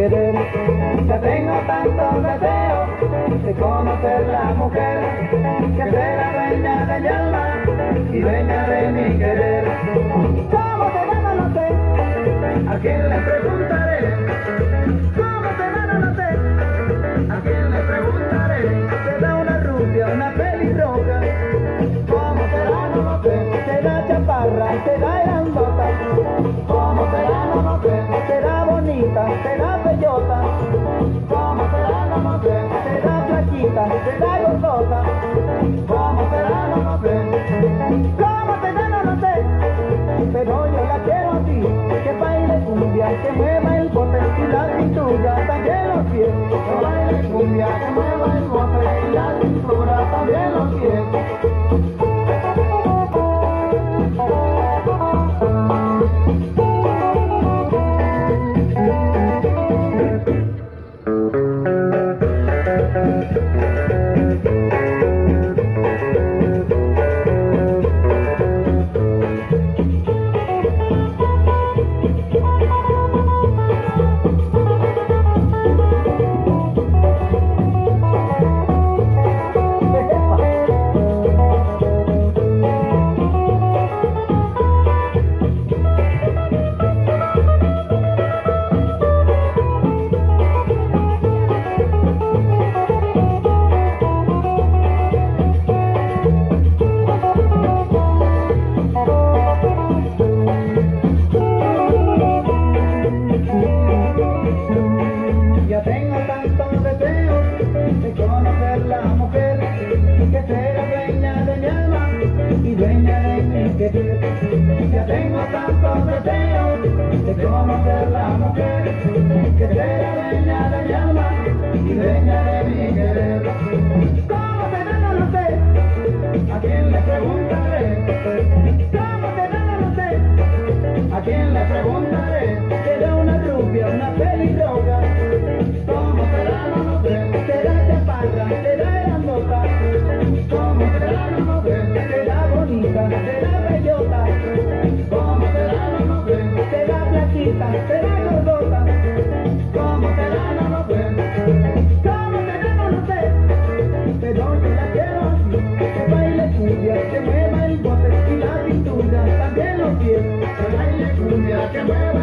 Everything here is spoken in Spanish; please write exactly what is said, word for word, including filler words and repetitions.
querer. Ya tengo tantos deseos de conocer la mujer que será dueña de mi alma y dueña de mi querer. ¿Cómo te gana? No sé. ¿A quién le preguntaré? ¿Cómo te gana? No sé. ¿A quién le preguntaré? ¿Será una rubia, una pelirroja? ¿Cómo será? No lo sé. ¿Será chaparra? ¿Será grandota? ¿Cómo será? No lo sé. ¿Será bonita? ¿Será bellota? ¿Cómo será? No lo sé. ¿Será flaquita? ¿Será gordota? ¿Cómo será? No lo sé. ¿Cómo será? No lo sé. Pero yo la quiero así, que baile cumbia, que mueva el bote y la cintura, también los pies. Que baile cumbia, que mueva el bote y la cintura, también los pies. Ya tengo tantos deseos de conocer la mujer que sea dueña de mi alma y dueña de mi querer. ¿Cómo será? No lo sé. ¿A quién le preguntaré? ¿Cómo será? No lo sé. ¿A quién le preguntaré? ¿Será una rubia, una pelirroja? ¿Cómo será? No lo sé. ¿Será chaparra? ¿Será grandota? ¿Cómo será? No lo sé. ¿Será bonita? ¿Será bellota? ¿Cómo será? No lo sé. ¿Será flaquita? ¿Será gordota? ¿Cómo será? No lo sé. ¿Cómo será? No lo sé. Pero yo la quiero así, que baile cumbia, que mueva el bote y la cintura, también los pies. Que baile cumbia, que mueva